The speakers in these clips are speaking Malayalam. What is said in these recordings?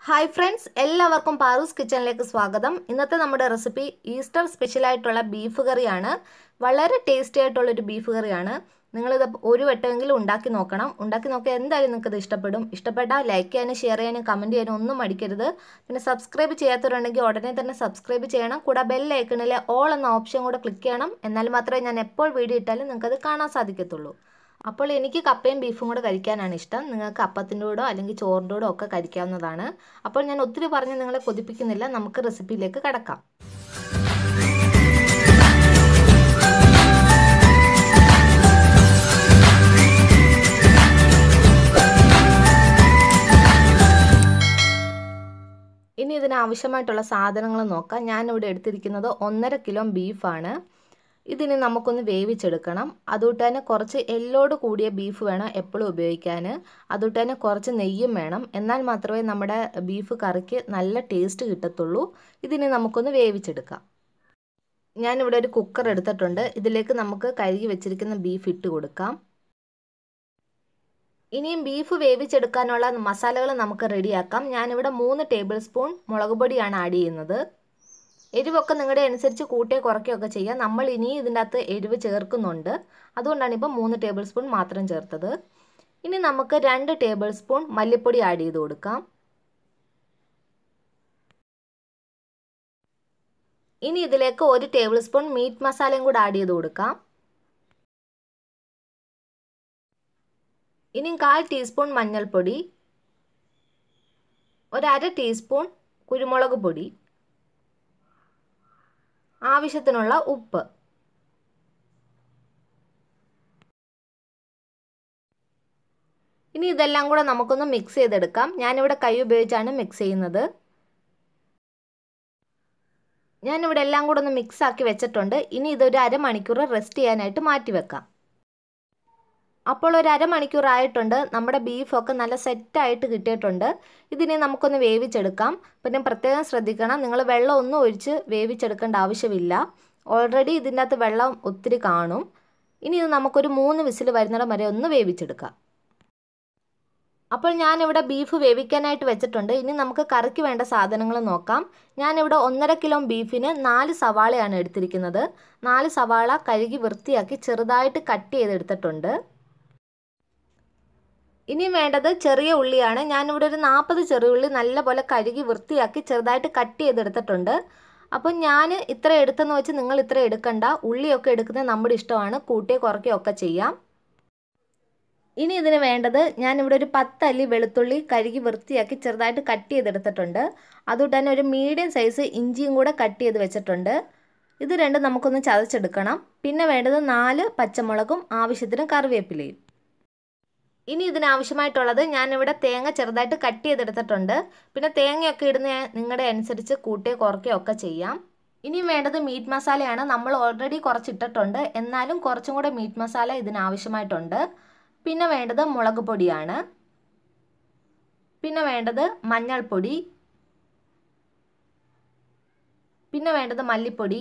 ഹായ് ഫ്രണ്ട്സ്, എല്ലാവർക്കും പാറൂസ് കിച്ചണിലേക്ക് സ്വാഗതം. ഇന്നത്തെ നമ്മുടെ റെസിപ്പി ഈസ്റ്റർ സ്പെഷ്യലായിട്ടുള്ള ബീഫ് കറിയാണ്. വളരെ ടേസ്റ്റി ആയിട്ടുള്ളൊരു ബീഫ് കറിയാണ്. നിങ്ങളിത് ഒരു വട്ടമെങ്കിലും ഉണ്ടാക്കി നോക്കണം. ഉണ്ടാക്കി നോക്കിയാൽ എന്തായാലും നിങ്ങൾക്കത് ഇഷ്ടപ്പെടും. ഇഷ്ടപ്പെട്ടാൽ ലൈക്ക് ചെയ്യാനും ഷെയർ ചെയ്യാനും കമൻറ്റ് ചെയ്യാനും ഒന്നും മടിക്കരുത്. പിന്നെ സബ്സ്ക്രൈബ് ചെയ്യാത്തവരുണ്ടെങ്കിൽ ഉടനെ തന്നെ സബ്സ്ക്രൈബ് ചെയ്യണം. കൂടെ ബെൽ ഐക്കണിലെ ഓൾ എന്ന ഓപ്ഷൻ കൂടെ ക്ലിക്ക് ചെയ്യണം. എന്നാൽ മാത്രമേ ഞാൻ എപ്പോൾ വീഡിയോ ഇട്ടാലും നിങ്ങൾക്കത് കാണാൻ സാധിക്കത്തുള്ളൂ. അപ്പോൾ എനിക്ക് കപ്പയും ബീഫും കൂടെ കഴിക്കാനാണ് ഇഷ്ടം. നിങ്ങൾക്ക് അപ്പത്തിൻ്റെ കൂടോ അല്ലെങ്കിൽ ചോറിൻ്റെ കൂടോ ഒക്കെ കഴിക്കാവുന്നതാണ്. അപ്പോൾ ഞാൻ ഒത്തിരി പറഞ്ഞ് നിങ്ങളെ കൊതിപ്പിക്കുന്നില്ല. നമുക്ക് റെസിപ്പിയിലേക്ക് കടക്കാം. ഇനി ഇതിനാവശ്യമായിട്ടുള്ള സാധനങ്ങൾ നോക്കാം. ഞാനിവിടെ എടുത്തിരിക്കുന്നത് 1.5 കിലോ ബീഫാണ്. ഇതിന് നമുക്കൊന്ന് വേവിച്ചെടുക്കണം. അതുകൊണ്ട് തന്നെ കുറച്ച് എല്ലോട് കൂടിയ ബീഫ് വേണം എപ്പോഴും ഉപയോഗിക്കാൻ. അതുകൊണ്ട് തന്നെ കുറച്ച് നെയ്യും വേണം. എന്നാൽ മാത്രമേ നമ്മുടെ ബീഫ് കറിക്ക് നല്ല ടേസ്റ്റ് കിട്ടത്തുള്ളൂ. ഇതിന് നമുക്കൊന്ന് വേവിച്ചെടുക്കാം. ഞാനിവിടെ ഒരു കുക്കർ എടുത്തിട്ടുണ്ട്. ഇതിലേക്ക് നമുക്ക് കഴുകി വെച്ചിരിക്കുന്ന ബീഫ് ഇട്ട് കൊടുക്കാം. ഇനിയും ബീഫ് വേവിച്ചെടുക്കാനുള്ള മസാലകൾ നമുക്ക് റെഡിയാക്കാം. ഞാനിവിടെ 3 ടേബിൾ സ്പൂൺ മുളക് പൊടിയാണ് ആഡ് ചെയ്യുന്നത്. എരിവൊക്കെ നിങ്ങളുടെ അനുസരിച്ച് കൂട്ടുകയോ കുറയ്ക്കുകയൊക്കെ ചെയ്യാം. നമ്മൾ ഇനി ഇതിൻ്റെ അകത്ത് എരിവ് ചേർക്കുന്നുണ്ട്. അതുകൊണ്ടാണ് ഇപ്പോൾ 3 ടേബിൾ സ്പൂൺ മാത്രം ചേർത്തത്. ഇനി നമുക്ക് 2 ടേബിൾ സ്പൂൺ മല്ലിപ്പൊടി ആഡ് ചെയ്ത് കൊടുക്കാം. ഇനി ഇതിലേക്ക് 1 ടേബിൾ സ്പൂൺ മീറ്റ് മസാലയും കൂടെ ആഡ് ചെയ്ത് കൊടുക്കാം. ഇനി 1/4 ടീസ്പൂൺ മഞ്ഞൾപ്പൊടി, 1/2 ടീസ്പൂൺ കുരുമുളക് പൊടി, ആവശ്യത്തിനുള്ള ഉപ്പ്. ഇനി ഇതെല്ലാം കൂടെ നമുക്കൊന്ന് മിക്സ് ചെയ്തെടുക്കാം. ഞാനിവിടെ കൈ ഉപയോഗിച്ചാണ് മിക്സ് ചെയ്യുന്നത്. ഞാനിവിടെ എല്ലാം കൂടെ ഒന്ന് മിക്സ് ആക്കി വെച്ചിട്ടുണ്ട്. ഇനി ഇതൊരു അരമണിക്കൂർ റെസ്റ്റ് ചെയ്യാനായിട്ട് മാറ്റി വെക്കാം. അപ്പോൾ ഒരു അരമണിക്കൂർ ആയിട്ടുണ്ട്. നമ്മുടെ ബീഫൊക്കെ നല്ല സെറ്റായിട്ട് കിട്ടിയിട്ടുണ്ട്. ഇതിനെ നമുക്കൊന്ന് വേവിച്ചെടുക്കാം. പിന്നെ പ്രത്യേകം ശ്രദ്ധിക്കണം, നിങ്ങൾ വെള്ളം ഒന്നും ഒഴിച്ച് വേവിച്ചെടുക്കേണ്ട ആവശ്യമില്ല. ഓൾറെഡി ഇതിൻ്റെ അകത്ത് വെള്ളം ഒത്തിരി കാണും. ഇനി ഇത് നമുക്കൊരു 3 വിസിൽ വരുന്നിടം വരെ ഒന്ന് വേവിച്ചെടുക്കാം. അപ്പോൾ ഞാനിവിടെ ബീഫ് വേവിക്കാനായിട്ട് വെച്ചിട്ടുണ്ട്. ഇനി നമുക്ക് കറിക്ക് വേണ്ട സാധനങ്ങൾ നോക്കാം. ഞാനിവിടെ 1.5 കിലോ ബീഫിന് 4 സവാളയാണ് എടുത്തിരിക്കുന്നത്. 4 സവാള കഴുകി വൃത്തിയാക്കി ചെറുതായിട്ട് കട്ട് ചെയ്തെടുത്തിട്ടുണ്ട്. ഇനി വേണ്ടത് ചെറിയ ഉള്ളിയാണ്. ഞാനിവിടെ ഒരു 40 ചെറിയ ഉള്ളി നല്ലപോലെ കഴുകി വൃത്തിയാക്കി ചെറുതായിട്ട് കട്ട് ചെയ്തെടുത്തിട്ടുണ്ട്. അപ്പം ഞാൻ ഇത്ര എടുത്തെന്ന് വെച്ച് നിങ്ങൾ ഇത്ര എടുക്കണ്ട. ഉള്ളിയൊക്കെ എടുക്കുന്നത് നമ്മുടെ ഇഷ്ടമാണ്. കൂട്ടുകയോ കുറയ്ക്കുകയോ ഒക്കെ ചെയ്യാം. ഇനി ഇതിന് വേണ്ടത്, ഞാനിവിടെ ഒരു 10 അല്ലി വെളുത്തുള്ളി കഴുകി വൃത്തിയാക്കി ചെറുതായിട്ട് കട്ട് ചെയ്തെടുത്തിട്ടുണ്ട്. അതുകൊണ്ട് തന്നെ ഒരു മീഡിയം സൈസ് ഇഞ്ചിയും കൂടെ കട്ട് ചെയ്ത് വെച്ചിട്ടുണ്ട്. ഇത് രണ്ടും നമുക്കൊന്ന് ചതച്ചെടുക്കണം. പിന്നെ വേണ്ടത് 4 പച്ചമുളകും ആവശ്യത്തിന് കറിവേപ്പിലയും. ഇനി ഇതിനാവശ്യമായിട്ടുള്ളത്, ഞാനിവിടെ തേങ്ങ ചെറുതായിട്ട് കട്ട് ചെയ്തെടുത്തിട്ടുണ്ട്. പിന്നെ തേങ്ങയൊക്കെ ഇടുന്ന നിങ്ങളുടെ അനുസരിച്ച് കൂട്ടുകയോ കുറയ്ക്കുകയോ ഒക്കെ ചെയ്യാം. ഇനി വേണ്ടത് മീറ്റ് മസാലയാണ്. നമ്മൾ ഓൾറെഡി കുറച്ചിട്ടിട്ടുണ്ട്. എന്നാലും കുറച്ചും കൂടെ മീറ്റ് മസാല ഇതിനാവശ്യമായിട്ടുണ്ട്. പിന്നെ വേണ്ടത് മുളക് പൊടിയാണ്. പിന്നെ വേണ്ടത് മഞ്ഞൾപ്പൊടി. പിന്നെ വേണ്ടത് മല്ലിപ്പൊടി.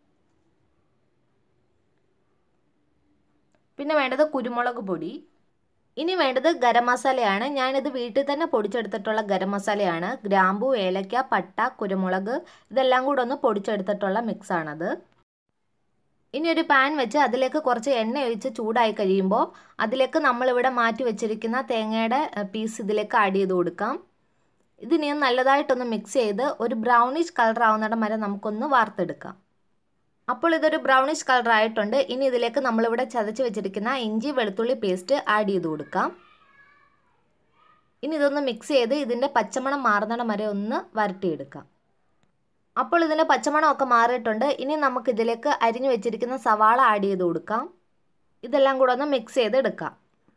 പിന്നെ വേണ്ടത് കുരുമുളക് പൊടി. ഇനി വേണ്ടത് ഗരം മസാലയാണ്. ഞാനിത് വീട്ടിൽ തന്നെ പൊടിച്ചെടുത്തിട്ടുള്ള ഗരം മസാലയാണ്. ഗ്രാമ്പു, ഏലക്ക, പട്ട, കുരുമുളക് ഇതെല്ലാം കൂടെ ഒന്ന് പൊടിച്ചെടുത്തിട്ടുള്ള മിക്സാണത്. ഇനി ഒരു പാൻ വെച്ച് അതിലേക്ക് കുറച്ച് എണ്ണ ഒഴിച്ച് ചൂടായി കഴിയുമ്പോൾ അതിലേക്ക് നമ്മളിവിടെ മാറ്റി വെച്ചിരിക്കുന്ന തേങ്ങയുടെ പീസ് ഇതിലേക്ക് ആഡ് ചെയ്ത് കൊടുക്കാം. ഇതിനെ നല്ലതായിട്ടൊന്ന് മിക്സ് ചെയ്ത് ഒരു ബ്രൗണിഷ് കളർ ആവുന്നിടം വരെ നമുക്കൊന്ന് വാർത്തെടുക്കാം. അപ്പോൾ ഇതൊരു ബ്രൗണിഷ് കളർ ആയിട്ടുണ്ട്. ഇനി ഇതിലേക്ക് നമ്മളിവിടെ ചതച്ച് വെച്ചിരിക്കുന്ന ഇഞ്ചി വെളുത്തുള്ളി പേസ്റ്റ് ആഡ് ചെയ്ത് കൊടുക്കാം. ഇനി ഇതൊന്ന് മിക്സ് ചെയ്ത് ഇതിൻ്റെ പച്ചമണം മാറുന്നിടം വരെ ഒന്ന് വരട്ടിയെടുക്കാം. അപ്പോൾ ഇതിൻ്റെ പച്ചമണമൊക്കെ മാറിയിട്ടുണ്ട്. ഇനി നമുക്കിതിലേക്ക് അരിഞ്ഞു വെച്ചിരിക്കുന്ന സവാള ആഡ് ചെയ്ത് കൊടുക്കാം. ഇതെല്ലാം കൂടെ ഒന്ന് മിക്സ് ചെയ്തെടുക്കാം.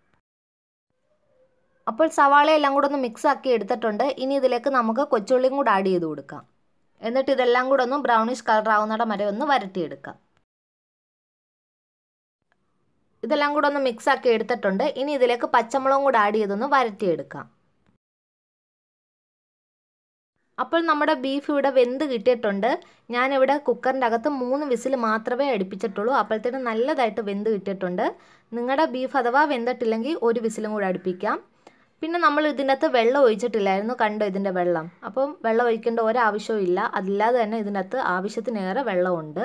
അപ്പോൾ സവാളയെല്ലാം കൂടെ ഒന്ന് മിക്സ് ആക്കി എടുത്തിട്ടുണ്ട്. ഇനി ഇതിലേക്ക് നമുക്ക് കൊച്ചുള്ളിയും കൂടെ ആഡ് ചെയ്ത് കൊടുക്കാം. എന്നിട്ട് ഇതെല്ലാം കൂടെ ഒന്ന് ബ്രൗണിഷ് കളർ ആവുന്നിടം വരെ ഒന്ന് വരട്ടിയെടുക്കാം. ഇതെല്ലാം കൂടെ ഒന്ന് മിക്സ് ആക്കി എടുത്തിട്ടുണ്ട്. ഇനി ഇതിലേക്ക് പച്ചമുളകും കൂടെ ആഡ് ചെയ്തൊന്ന് വരട്ടിയെടുക്കാം. അപ്പോൾ നമ്മുടെ ബീഫ് ഇവിടെ വെന്ത് കിട്ടിയിട്ടുണ്ട്. ഞാനിവിടെ കുക്കറിൻ്റെ അകത്ത് 3 വിസിൽ മാത്രമേ അടുപ്പിച്ചിട്ടുള്ളൂ. അപ്പോഴത്തേനും നല്ലതായിട്ട് വെന്ത് കിട്ടിയിട്ടുണ്ട്. നിങ്ങളുടെ ബീഫ് അഥവാ വെന്തിട്ടില്ലെങ്കിൽ 1 വിസിലും കൂടെ അടുപ്പിക്കാം. പിന്നെ നമ്മൾ ഇതിനകത്ത് വെള്ളം ഒഴിച്ചിട്ടില്ലായിരുന്നു, കണ്ടോ ഇതിൻ്റെ വെള്ളം. അപ്പം വെള്ളം ഒഴിക്കേണ്ട ഒരാവശ്യവും ഇല്ല, അതില്ലാതെ തന്നെ ഇതിനകത്ത് ആവശ്യത്തിനേറെ വെള്ളമുണ്ട്.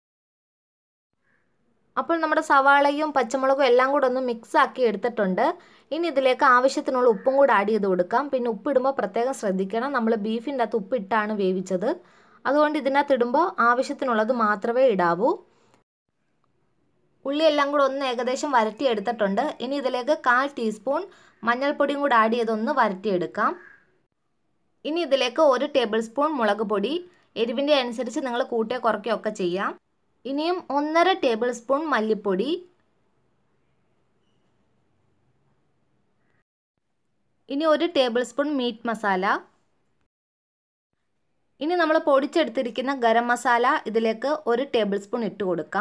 അപ്പോൾ നമ്മുടെ സവാളയും പച്ചമുളകും എല്ലാം കൂടെ ഒന്ന് മിക്സ് ആക്കി എടുത്തിട്ടുണ്ട്. ഇനി ഇതിലേക്ക് ആവശ്യത്തിനുള്ള ഉപ്പും കൂടെ ആഡ് ചെയ്ത് കൊടുക്കാം. പിന്നെ ഉപ്പിടുമ്പോൾ പ്രത്യേകം ശ്രദ്ധിക്കണം, നമ്മൾ ബീഫിൻ്റെ അകത്ത് ഉപ്പിട്ടാണ് വേവിച്ചത്. അതുകൊണ്ട് ഇതിനകത്ത് ഇടുമ്പോൾ ആവശ്യത്തിനുള്ളത് മാത്രമേ ഇടാവൂ. ഉള്ളി എല്ലാം കൂടെ ഒന്ന് ഏകദേശം വരട്ടിയെടുത്തിട്ടുണ്ട്. ഇനി ഇതിലേക്ക് 1/4 ടീസ്പൂൺ മഞ്ഞൾപ്പൊടിയും കൂടെ ആഡ് ചെയ്തൊന്ന് വരട്ടിയെടുക്കാം. ഇനി ഇതിലേക്ക് 1 ടേബിൾ സ്പൂൺ മുളക് പൊടി, എരിവിൻ്റെ അനുസരിച്ച് നിങ്ങൾ കൂട്ടുകയോ കുറയ്ക്കുകയോ ഒക്കെ ചെയ്യാം. ഇനിയും 1.5 ടേബിൾ സ്പൂൺ മല്ലിപ്പൊടി, ഇനി 1 ടേബിൾ സ്പൂൺ മീറ്റ് മസാല. ഇനി നമ്മൾ പൊടിച്ചെടുത്തിരിക്കുന്ന ഗരം മസാല ഇതിലേക്ക് 1 ടേബിൾ സ്പൂൺ ഇട്ട് കൊടുക്കാം.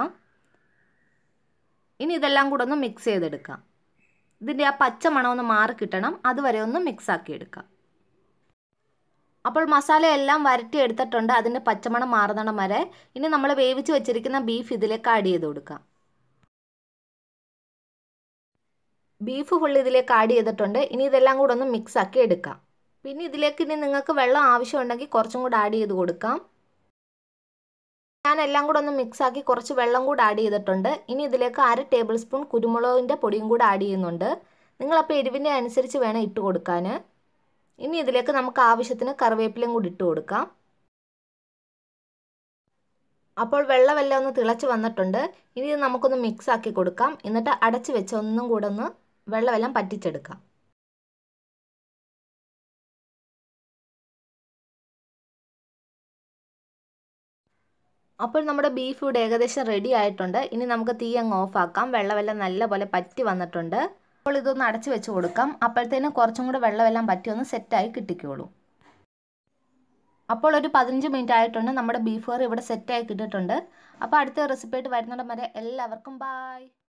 ഇനി ഇതെല്ലാം കൂടെ ഒന്ന് മിക്സ് ചെയ്തെടുക്കാം. ഇതിൻ്റെ ആ പച്ച മണം ഒന്ന് മാറി കിട്ടണം, അതുവരെ ഒന്ന് മിക്സ് ആക്കി എടുക്കാം. അപ്പോൾ മസാല എല്ലാം വരട്ടി എടുത്തിട്ടുണ്ട്, അതിൻ്റെ പച്ചമണം മാറുന്നിടം വരെ. ഇനി നമ്മൾ വേവിച്ച് വെച്ചിരിക്കുന്ന ബീഫ് ഇതിലേക്ക് ആഡ് ചെയ്ത് കൊടുക്കാം. ബീഫ് ഫുൾ ഇതിലേക്ക് ആഡ് ചെയ്തിട്ടുണ്ട്. ഇനി ഇതെല്ലാം കൂടെ ഒന്ന് മിക്സ് ആക്കി എടുക്കാം. പിന്നെ ഇതിലേക്ക് ഇനി നിങ്ങൾക്ക് വെള്ളം ആവശ്യമുണ്ടെങ്കിൽ കുറച്ചും കൂടെ ആഡ് ചെയ്ത് കൊടുക്കാം. ഞാൻ എല്ലാം കൂടെ ഒന്ന് മിക്സ് ആക്കി കുറച്ച് വെള്ളം കൂടെ ആഡ് ചെയ്തിട്ടുണ്ട്. ഇനി ഇതിലേക്ക് 1/2 ടേബിൾ സ്പൂൺ കുരുമുളകിൻ്റെ പൊടിയും കൂടെ ആഡ് ചെയ്യുന്നുണ്ട്. നിങ്ങളപ്പോൾ എരിവിൻ്റെ അനുസരിച്ച് വേണം ഇട്ട് കൊടുക്കാൻ. ഇനി ഇതിലേക്ക് നമുക്ക് ആവശ്യത്തിന് കറിവേപ്പിലയും കൂടി ഇട്ട് കൊടുക്കാം. അപ്പോൾ വെള്ളമെല്ലാം ഒന്ന് തിളച്ച് വന്നിട്ടുണ്ട്. ഇനി ഇത് നമുക്കൊന്ന് മിക്സ് ആക്കി കൊടുക്കാം. എന്നിട്ട് അടച്ച് വെച്ച് ഒന്നും കൂടെ ഒന്ന് വെള്ളമെല്ലാം പറ്റിച്ചെടുക്കാം. അപ്പോൾ നമ്മുടെ ബീഫ് ഇവിടെ ഏകദേശം റെഡി ആയിട്ടുണ്ട്. ഇനി നമുക്ക് തീ അങ്ങ് ഓഫ് ആക്കാം. വെള്ളമെല്ലാം നല്ലപോലെ പറ്റി വന്നിട്ടുണ്ട്. അപ്പോൾ ഇതൊന്ന് അടച്ച് വെച്ച് കൊടുക്കാം. അപ്പോഴത്തേനും കുറച്ചും കൂടെ വെള്ളമെല്ലാം പറ്റി ഒന്ന് സെറ്റായി കിട്ടിക്കോളൂ. അപ്പോൾ ഒരു 15 മിനിറ്റ് ആയിട്ടുണ്ട്. നമ്മുടെ ബീഫ് കറി ഇവിടെ സെറ്റായി കിട്ടിയിട്ടുണ്ട്. അപ്പോൾ അടുത്ത റെസിപ്പി ആയിട്ട് വരുന്നിടം വരെ എല്ലാവർക്കും ബായ്.